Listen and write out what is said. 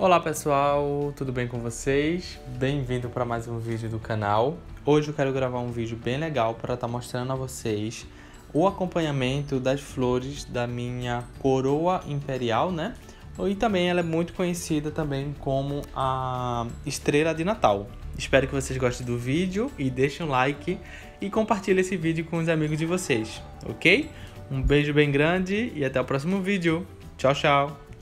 Olá pessoal, tudo bem com vocês? Bem-vindo para mais um vídeo do canal. Hoje eu quero gravar um vídeo bem legal para estar mostrando a vocês o acompanhamento das flores da minha coroa imperial, né? E também ela é muito conhecida também como a estrela de Natal. Espero que vocês gostem do vídeo e deixem um like e compartilhem esse vídeo com os amigos de vocês, ok? Um beijo bem grande e até o próximo vídeo. Tchau, tchau!